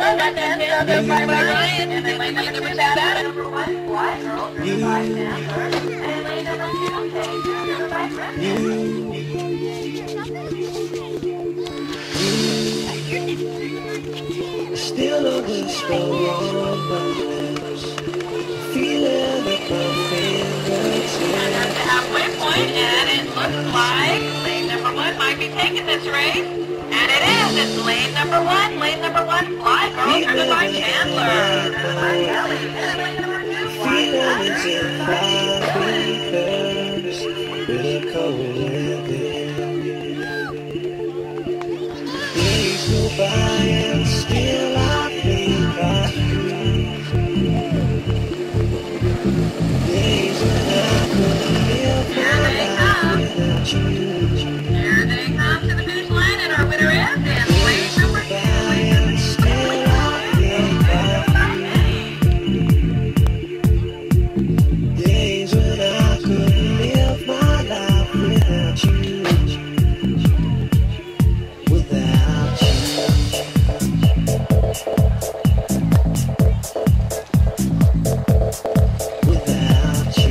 Still a whisper on my lips, feeling with my fingertips. Halfway point, and it looks like lane number one might be taking this race. And it is. It's lane number one. Lane number one, Fly Girl, driven by Chandler. Feeling is in my fingers, with a cold living. Days go by and still I think of you. Days when I couldn't live my life without you. Here they come to the finish line, and our winner is in lane number two. And still I think of you. Days when I couldn't live my life without you. Without you. Without you.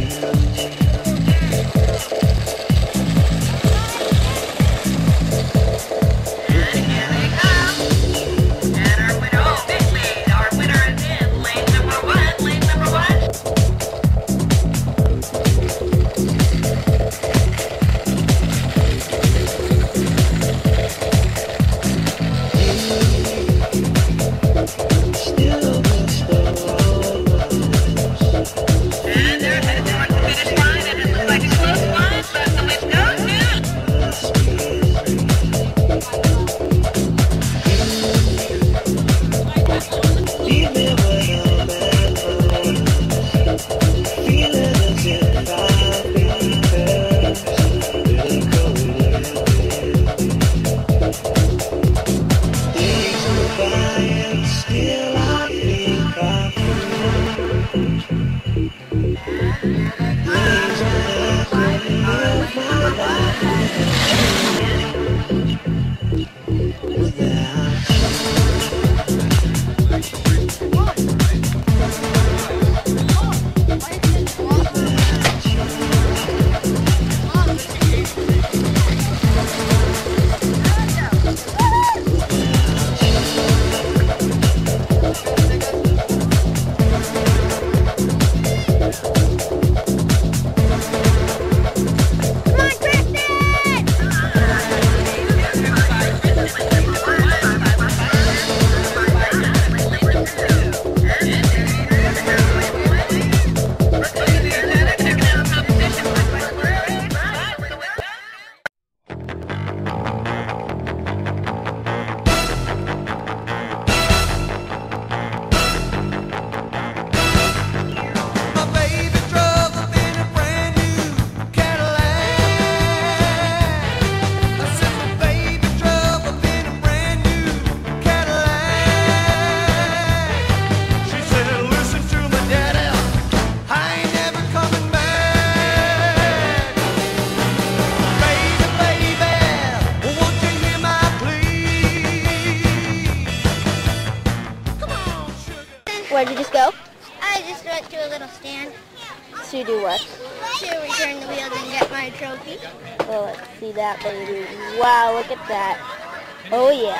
Where'd you just go? I just went to a little stand To do what? to return the wheels and get my trophy. Well, let's see that, baby. Wow, look at that. Oh, yeah.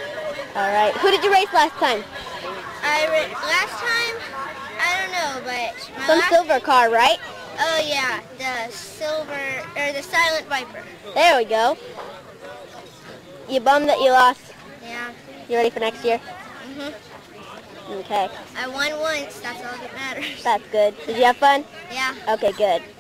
All right. Who did you race last time? Last time, I don't know, but Some silver car, right? Oh yeah, the silver or the Silent Viper. There we go. You bummed that you lost? Yeah. You ready for next year? Mhm. Okay. I won once. That's all that matters. That's good. Did you have fun? Yeah. Okay, good.